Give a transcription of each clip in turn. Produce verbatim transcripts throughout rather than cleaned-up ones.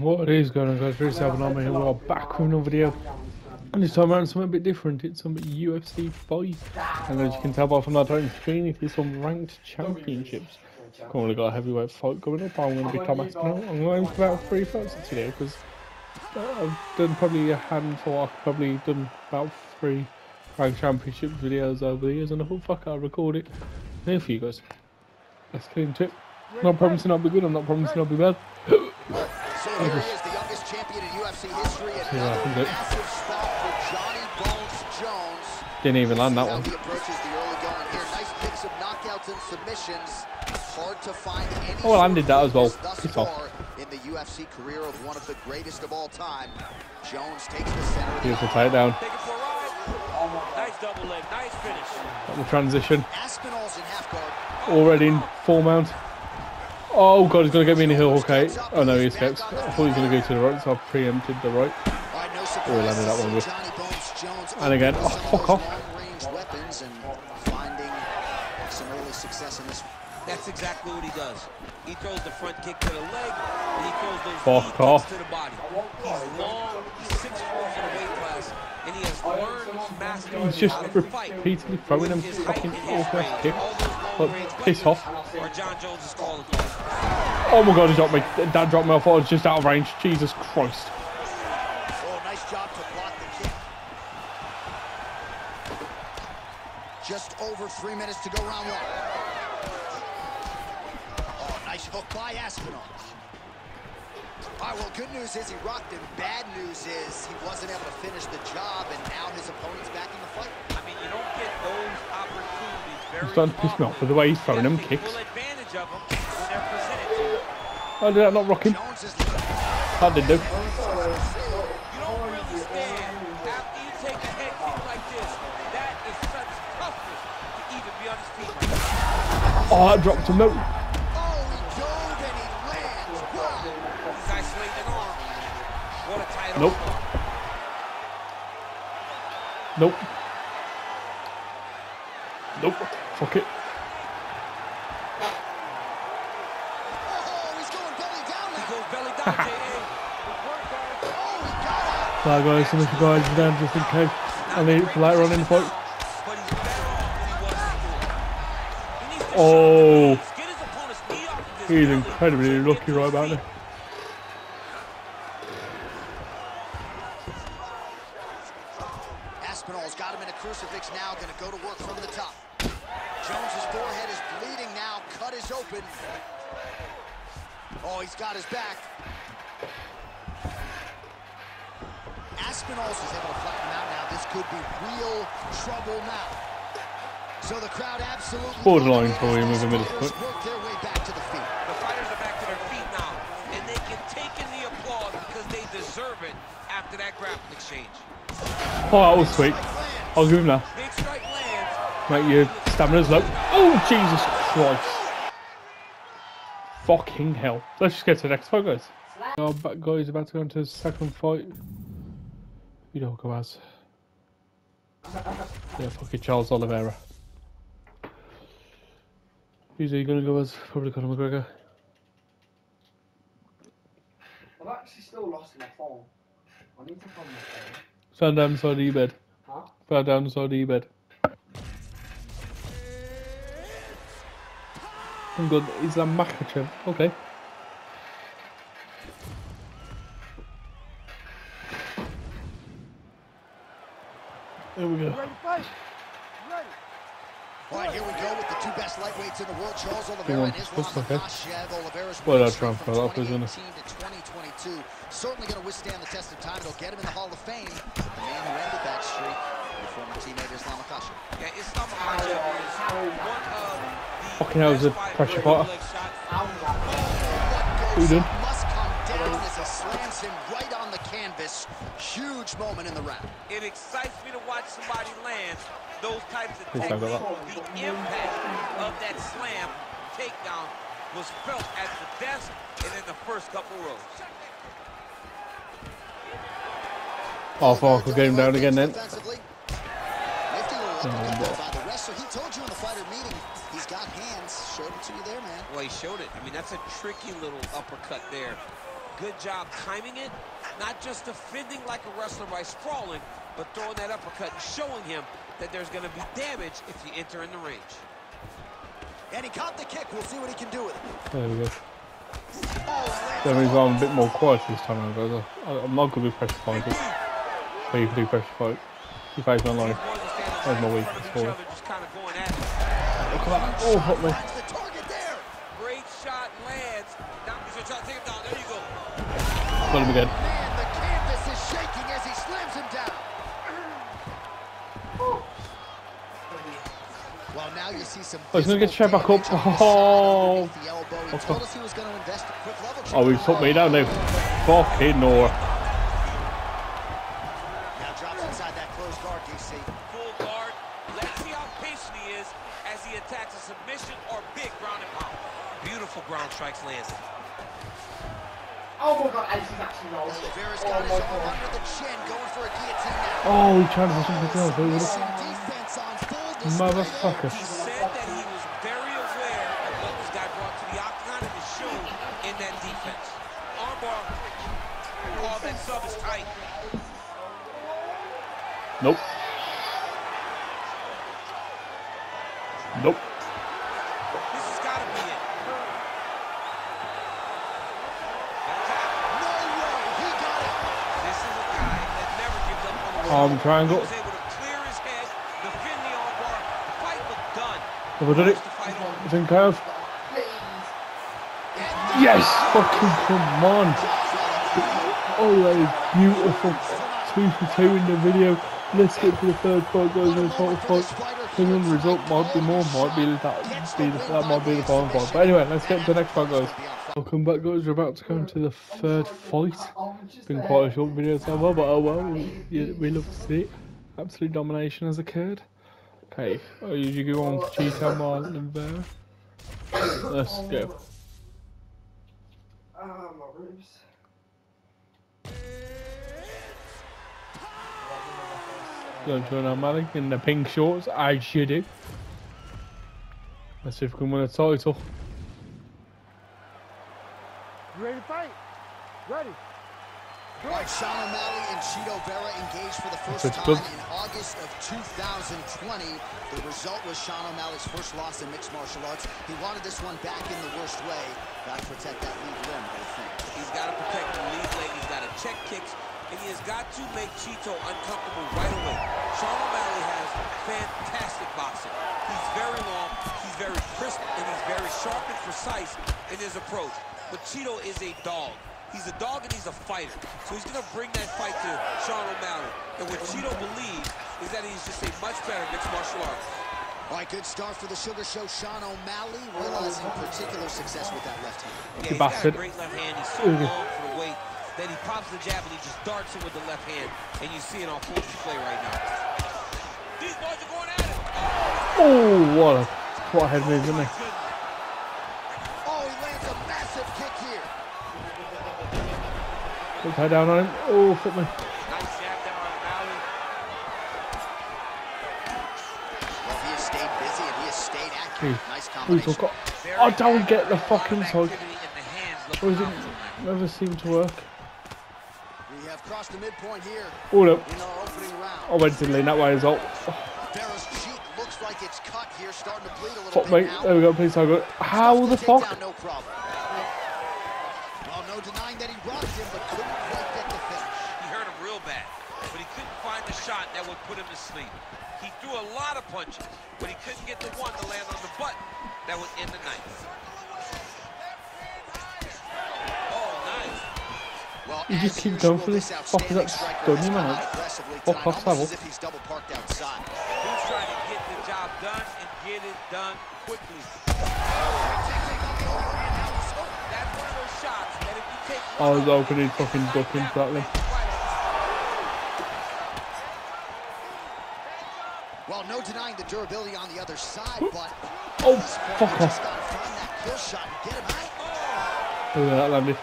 What is going on, guys? Three seven on me here. We're back with another video, and this time around something a bit different. It's some U F C five, and as you can tell by from that on screen, it is some ranked championships. Currently got a heavyweight fight going up. I'm going to be Tom Aspinall. I'm going for about three fights today because I've done probably a handful. I've probably done about three ranked championship videos over the years, and I thought, fuck, I'll record it here for you guys. Let's get into it. I'm not promising I'll be good. I'm not promising I'll be bad. So here he is, the youngest champion in U F C history. Another massive spot for Johnny Bones Jones. Didn't even land that one. He approaches the early going here. Nice mix of knockouts and submissions. Hard to find any. Oh, I landed that as well. Thus far in the U F C career of one of the greatest of all time. Jones takes the center. Beautiful takedown. Take it for a ride. Nice double leg, nice finish. Got the transition. Aspinall's in half guard. Already in full mount. Oh god, he's going to get me in the heel, okay. Oh no, he escapes. I thought he was going to go to the right, so I preempted the right. Oh, he landed that one good. And again, oh, fuck off. That's exactly what he does. He throws the front kick to the leg, and he throws those fuck off to the body. He's long, he's six four for the weight class, and he has learned, mastered, he's just repeatedly throwing them fucking awful kicks. But piss off. Or John Jones is calling. Oh my god, he dropped me. That dropped me. I thought I was just out of range. Jesus Christ. Oh, nice job to block the kick. Just over three minutes to go round one. Oh, nice hook by Aspinall. All right, well, good news is he rocked him. Bad news is he wasn't able to finish the job, and now his opponent's back in the fight. I mean, you don't get those opportunities very He's starting to piss me off with the way he's throwing them kicks. Advantage of them when they're presented to you. Oh, did that not rock him? That did do. You don't really stand after you take a head kick like this. That is such toughness to even be on his feet. Oh, that dropped him. No. Oh, he dove and he lands. Wow. This guy slinged an arm. What a tight Nope. arm. Nope. Nope. Fuck it. Oh, he's going belly down now. He goes belly down, J A. Right guys, so much for guys down just in case I need it for later on in the fight. But he's better off than he was before. He needs to Oh, get his opponent's knee off of this he's belly. incredibly lucky right about now. Aspinall's got him in a crucifix now, going to go to work from the top. Jones's forehead is bleeding now, cut is open. Oh, he's got his back. Aspinall's is able to flatten him out now. This could be real trouble now. So the crowd absolutely Borderline for him with a middle fighters foot. work their way back to the feet. The fighters are back to their feet now, and they can take in the applause because they deserve it after that grappling exchange. Oh, that was sweet. I'll give him that. Big strike lands. Mate, your stamina's low. Oh, Jesus Christ. Fucking hell. Let's just get to the next fight, guys. Our back guys about to go into the second fight. You know who as. Yeah, fucking Charles Oliveira. Who's he gonna go as? Probably Conor McGregor. I've actually still lost my phone. I need to find my phone. Stand down the side of your bed. Huh? Stand down the side of your bed. I'm good. Is that Makachev? Okay. There we go. Ready to fight? Ready. All right, here we go with the two best lightweights in the world, Charles Oliveira and Islam okay. Makhachev. Oliveira's Well, winning that's streak wrong from for that, twenty isn't it? eighteen to twenty twenty-two. Certainly going to withstand the test of time. It'll get him in the Hall of Fame. The man who ended that streak, your former teammate Islam Makhachev. Yeah, Islam Makhachev is one of the Fucking hell, it was a pressure potter. Who did? Must come down as he slams him right on the canvas. Huge moment in the round. It excites me to watch somebody land those types of Please don't go techniques. The impact of that slam takedown was felt at the desk and in the first couple rows. Oh, fuck, I could get him down again then. Defensively. Nifty little uppercut there by the wrestler. He told you in the fighter meeting he's got hands. Showed it to you there, man. Well, he showed it. I mean, that's a tricky little uppercut there. Good job timing it, not just defending like a wrestler by sprawling, but throwing that uppercut and showing him that there's going to be damage if you enter in the range. And he caught the kick. We'll see what he can do with it. There we go. Oh, That means I'm a bit more quiet this time, guys. I'm not good with pressure fighters. So you can do pressure fight. You face me online. That's my weakness for it. Look at that. Oh, hot me. Finds the target there. Great shot lands. Now he's going to try to take him down. There you go. Got him again. Man, the canvas is shaking as he slams him down. Well, now you see some. Oh, he's going to get straight back up. Oh. He told us he was going to invest a quick level check. Oh, he's took me down now. Fucking no. Now drops inside that closed guard, D C. Full guard. Let's see how patient he is as he attacks a submission or big ground and pound. Beautiful ground strikes landed. Oh my god, Ace is actually rolling. Oliveira's Oh got my his arm god. under the chin, going for a guillotine now. Oh, he's trying to do something else. Look at Missing defense on full display Motherfucker. He said that he was very aware of what this guy brought to the octagon and is shown in that defense. Armbar. Oh, that sub is tight. Nope. Nope. This has got to be it. No way, he got it. This is a guy that never gives up on the Arm triangle. He was able to clear his head, defend the armbar. The fight looked done. Have I done it? The fight over. I think I have. Yes! Fucking come on! Oh, that is beautiful. Two for two in the video. Let's get to the third fight, guys. In the title fight. Depending on the result, might be more, might be that, be the, that might be the final fight. But anyway, let's get to the next fight, guys. Welcome back, guys. We're about to go into the third fight. It's been quite a short video so far, but oh well. We, we love to see it. Absolute domination has occurred. Okay, I usually go on for Cheetah, Marlon, and Vera. Let's go. Ah, my ribs. Going to an O'Malley in the pink shorts, as you do. Let's see if we can win a title. You ready to fight? Ready. All right, Sean O'Malley and Chito Vera engaged for the first That's time good. in August of two thousand twenty. The result was Sean O'Malley's first loss in mixed martial arts. He wanted this one back in the worst way. Got to protect that lead limb, I think. He's got to protect the lead leg. He's got to check kicks. And he has got to make Chito uncomfortable right away. Sean O'Malley has fantastic boxing. He's very long, he's very crisp, and he's very sharp and precise in his approach. But Chito is a dog. He's a dog and he's a fighter. So he's going to bring that fight to Sean O'Malley. And what Chito believes is that he's just a much better mixed martial artist. All right, good start for the Sugar Show. Sean O'Malley realizing particular success with that left hand. Yeah, he's bastard. got a great left hand. He's so long for the weight. Then he pops the jab and he just darts it with the left hand. And you see it on full display right now. These boys are going at it. Oh, what a, what a head move, isn't he? Oh, he lands a massive kick here. Put head down on him. Oh, flip me. Nice jab down on O'Malley. Well, he has stayed busy and he has stayed accurate. Nice Who's combination. got? I don't get the fucking side. Activity in the hands look Or is it powerful. never seemed to work? We have crossed the midpoint here Oh no. in our opening round. I went to lean that way as well. Vera's cheek looks like it's cut here, starting to bleed a little Fuck bit me. now. There we go. Please, I got. How Stuffs the fuck? takedown, no problem. Well, no denying that he rocked him, but couldn't quite get the finish. He hurt him real bad, but he couldn't find the shot that would put him to sleep. He threw a lot of punches, but he couldn't get the one to land on the button that would end the night. Oh, nice. Well, You just as keep usual, going for this. this Fuck is that outstanding striker stunning, has come man? out aggressively Fuck tonight, off, almost Savile. as if he's double parked outside. He's trying to get the job done and get it done quickly. That's one of those shots that if you take I was hoping he'd fucking duck into that then. Well, no denying the durability on the other side, but Oh, this point, fuck we off. just gotta find that kill shot and get him out. Look at that landed.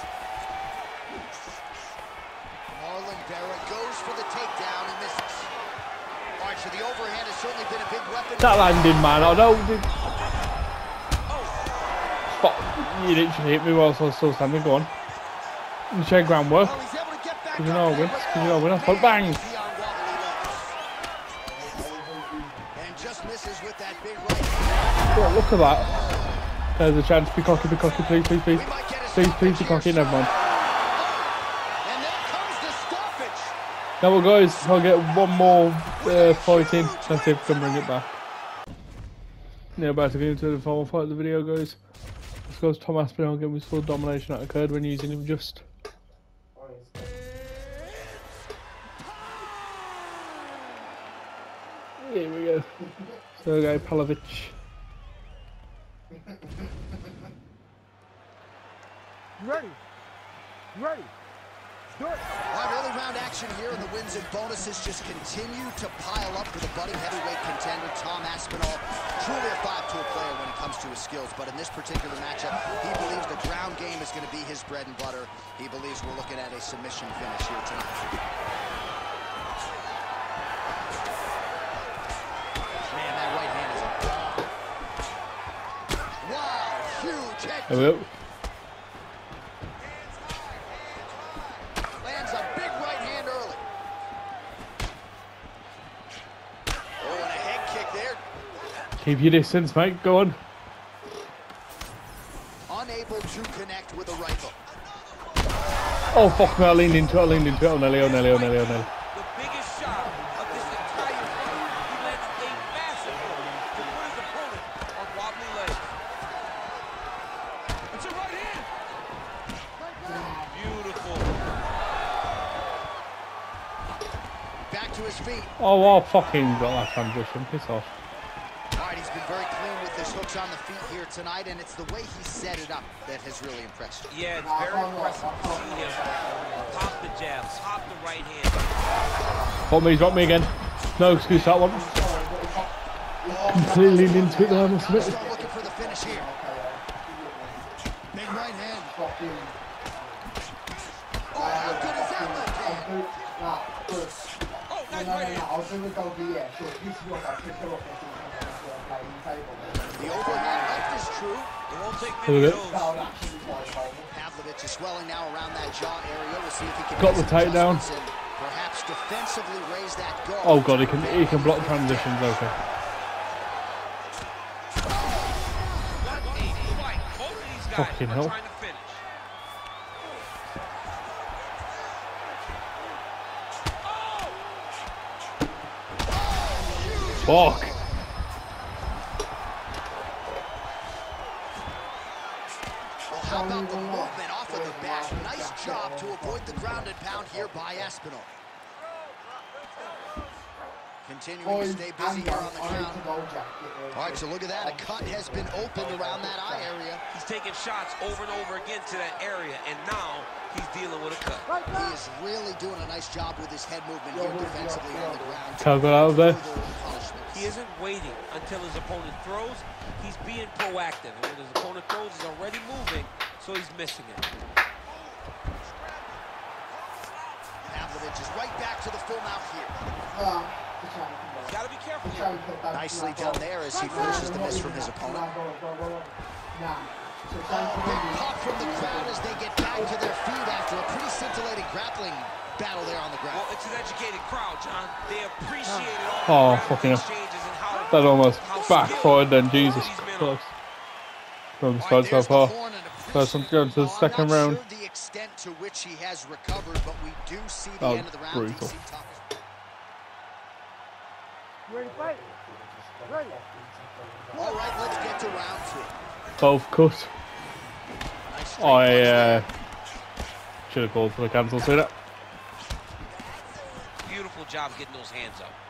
Marlon Vera goes for the takedown and misses. All right, so the overhand has certainly been a big weapon. That landed, man. I don't think. Fuck. You literally hit me whilst I was still standing. Go on. And check groundwork. Oh, he's able to get back Because you up know there. wins. Because you know winner. But bang! And just misses with that big right. Oh, look at that. There's a chance. Be cocky, be cocky, please, please, please. We might get a Please, please be stoppage cocky. here. Never mind. And there comes the stoppage. Now, well, guys, I'll get one more uh, fight in. Let's see if we can bring it back. Yeah, about to get into the final fight of the video, guys. This goes Tom Aspinall again with full domination that occurred when using him just. Here we go. Sergey Pavlovich. You ready? You ready? Do it. All right, early round action here, and the wins and bonuses just continue to pile up for the budding heavyweight contender, Tom Aspinall. Truly a five-tool player when it comes to his skills, but in this particular matchup, he believes the ground game is going to be his bread and butter. He believes we're looking at a submission finish here tonight. Man, that right hand is a ball. Wow, huge head There we go. Lands a big right hand early. Oh, and a head kick there. Keep your distance, mate. Go on. Unable to connect with a right hook. Oh, fuck me. I leaned into it. I leaned into it. Oh, Nelly, oh, Nelly, oh, Nelly, oh, Nelly. The biggest shot of this entire fight. He lands a massive hook to put his opponent on wobbly legs. It's a right hand. Beautiful. Back to his feet. Oh, I fucking got that transition. Piss off. All right, he's been very clean with his hooks on the feet here tonight, and it's the way he set it up that has really impressed you. Yeah, it's very impressive to see him pop the jab, pop the right hand. Got me, got me again. No excuse that one. Completely leaned into it there, I must admit. Start looking for the finish here. Big right hand. Oh, how good is that left hand? Oh, nice right hand. The overhand left is true. It won't take Look many at of it. those. Pavlovich is swelling now around that jaw area. We'll see if he can Got make the some takedown. adjustments and perhaps defensively raise that guard. Oh god, he can he can block transitions. Okay. What a fight. Both of these guys Fucking are hell. trying to finish. Fuck. Well, how about the movement off of the back? Nice job to avoid the ground and pound here by Aspinall. Continuing to stay busy here on the ground. All right, so look at that. A cut has been opened around that eye area. He's taking shots over and over again to that area, and now he's dealing with a cut. He is really doing a nice job with his head movement here defensively on the ground. Cal got out of there. He isn't waiting until his opponent throws. He's being proactive, and when his opponent throws, he's already moving, so he's missing it. Pavlovich is right back to the full mount here. Gotta be careful here. Nicely done there as he forces the miss from his opponent. Big pop from the crowd as they get back to their feet after a pretty scintillating grappling battle there on the ground. Well, it's an educated crowd, John. They appreciate it Oh, all. fucking hell. Exchanges and how That almost how backfired then. skilled Jesus these men are. Christ. From the All side right, so there's the far. horn and First one to go into the I'm second not round. sure the extent to which he has recovered, but we do see the Oh, end of the round. brutal. D C top. You ready to fight? Ready. All right, let's get to round two. Both cut. Nice straight I punch uh, there. should have called for the cancel to that. Beautiful job getting those hands up.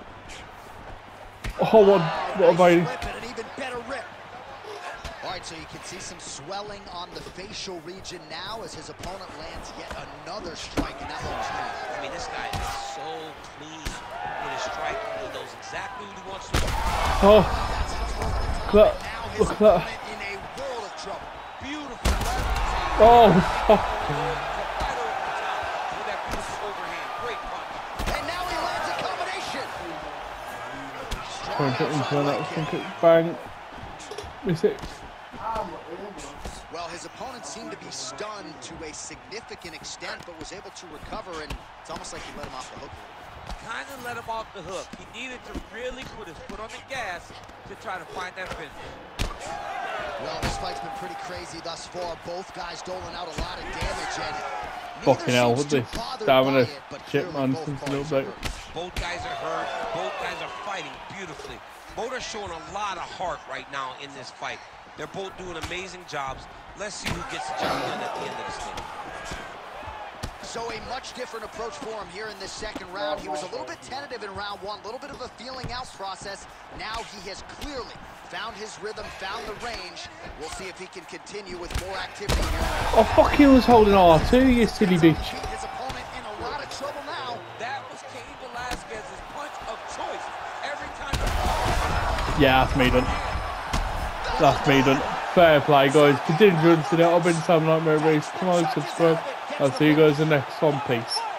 Oh, what, what a Nice biting. flip and an even better rip. All right, so you can see some swelling on the facial region now as his opponent lands yet another strike, and that one was clean. I mean, this guy is so clean with his strike. He knows exactly what he wants to do. Oh, That's his opponent. look at Now that. his Look at that. opponent in a world of trouble. Beautiful left. Oh, fuck. Right over the top with that beautiful overhand. Great punch. And now he lands a combination. Trying to into that. Think it bang. Miss it. Well, his His opponent seemed to be stunned to a significant extent, but was able to recover, and it's almost like he let him off the hook a little. Kind of let him off the hook. He needed to really put his foot on the gas to try to find that finish. Well, this fight's been pretty crazy thus far. Both guys doling out a lot of damage, and Fucking hell, with this stamina shit, man, since a little bit. Both guys are hurt. Both guys are fighting beautifully. Both are showing a lot of heart right now in this fight. They're both doing amazing jobs. Let's see who gets the job done at the end of this thing. So a much different approach for him here in this second round. He was a little bit tentative in round one, a little bit of a feeling out process. Now he has clearly found his rhythm, found the range. We'll see if he can continue with more activity here. Oh, fuck, he was holding R two, you silly bitch. His opponent in a lot of trouble now. That was Cain Velasquez's punch of choice. Every time. Yeah, that's me done. That's me done. Fair play, guys. Continue to listen to it. I've been Sam Nightmare Race. Come on, subscribe. I'll see you guys in the next one. Peace.